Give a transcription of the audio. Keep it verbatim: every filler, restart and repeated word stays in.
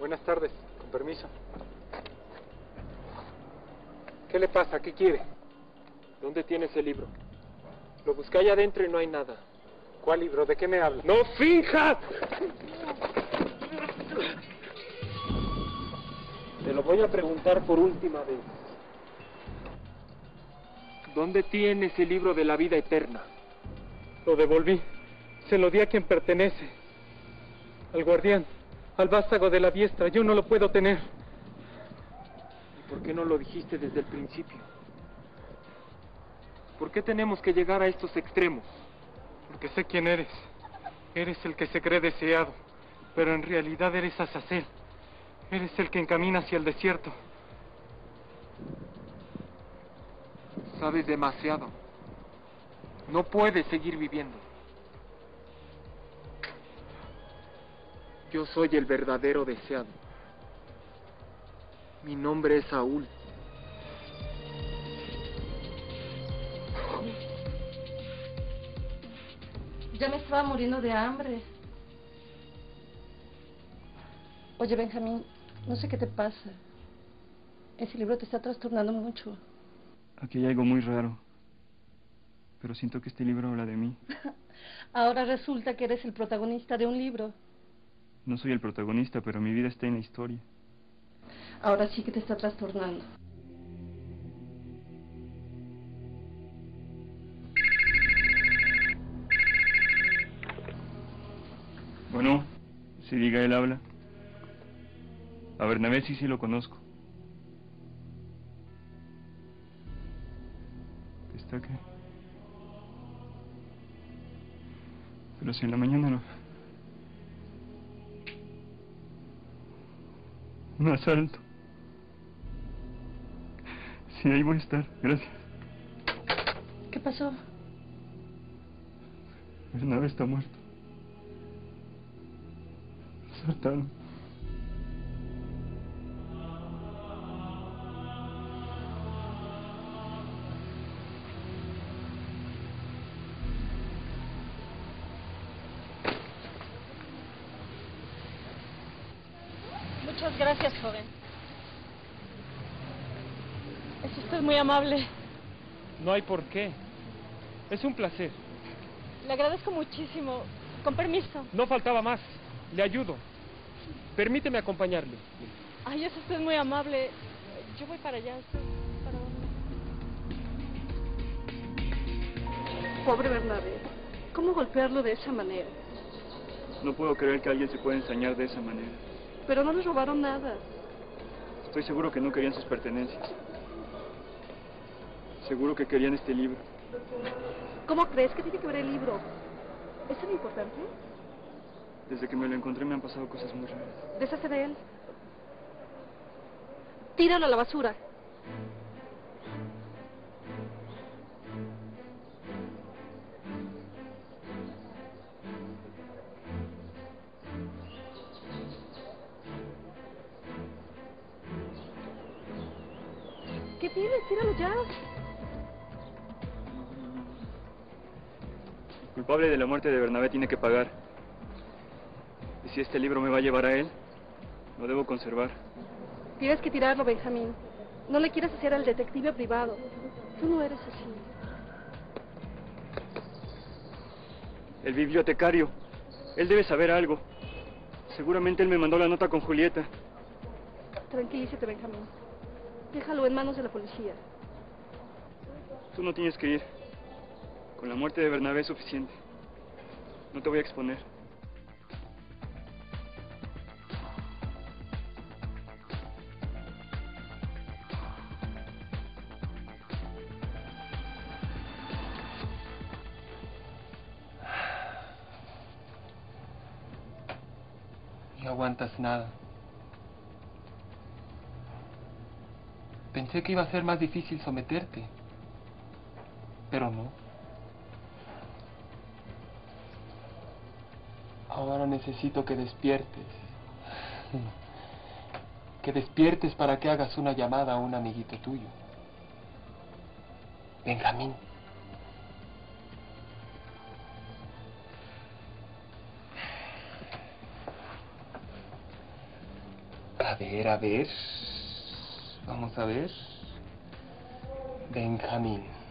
Buenas tardes, con permiso. ¿Qué le pasa? ¿Qué quiere? ¿Dónde tiene ese libro? Lo busqué allá adentro y no hay nada. ¿Cuál libro? ¿De qué me habla? ¡No finjas! Te lo voy a preguntar por última vez. ¿Dónde tiene ese libro de la vida eterna? Lo devolví. Se lo di a quien pertenece. Al guardián. Al vástago de la diestra. Yo no lo puedo tener. ¿Y por qué no lo dijiste desde el principio? ¿Por qué tenemos que llegar a estos extremos? Porque sé quién eres. Eres el que se cree deseado. Pero en realidad eres Azazel. Eres el que encamina hacia el desierto. Sabes demasiado. No puedes seguir viviendo. Yo soy el verdadero deseado. Mi nombre es Saúl. Ya me estaba muriendo de hambre. Oye, Benjamín, no sé qué te pasa. Ese libro te está trastornando mucho. Aquí hay algo muy raro. Pero siento que este libro habla de mí. Ahora resulta que eres el protagonista de un libro. No soy el protagonista, pero mi vida está en la historia. Ahora sí que te está trastornando. Bueno, si diga él habla. A Bernabé sí, sí lo conozco. ¿Está qué? Pero si en la mañana no... Un asalto. Sí, ahí voy a estar, gracias. ¿Qué pasó? Bernabé está muerto. Asaltaron. Muchas gracias, joven. Es usted muy amable. No hay por qué. Es un placer. Le agradezco muchísimo. Con permiso. No faltaba más. Le ayudo. Permíteme acompañarle. Ay, es usted muy amable. Yo voy para allá. ¿Usted para dónde? Pobre Bernabé. ¿Cómo golpearlo de esa manera? No puedo creer que alguien se pueda ensañar de esa manera. Pero no les robaron nada. Estoy seguro que no querían sus pertenencias. Seguro que querían este libro. ¿Cómo crees que tiene que ver el libro? ¿Es tan importante? Desde que me lo encontré me han pasado cosas muy raras. Deshace de él. Tíralo a la basura. ¿Qué tienes? Tíralo ya. El culpable de la muerte de Bernabé tiene que pagar. Y si este libro me va a llevar a él, lo debo conservar. Tienes que tirarlo, Benjamín. No le quieras hacer al detective privado. Tú no eres así. El bibliotecario. Él debe saber algo. Seguramente él me mandó la nota con Julieta. Tranquilízate, Benjamín. Déjalo en manos de la policía. Tú no tienes que ir. Con la muerte de Bernabé es suficiente. No te voy a exponer. No aguantas nada. Pensé que iba a ser más difícil someterte, pero no. Ahora necesito que despiertes. Que despiertes para que hagas una llamada a un amiguito tuyo. Benjamín. A ver, a ver. Vamos a ver. Benjamín.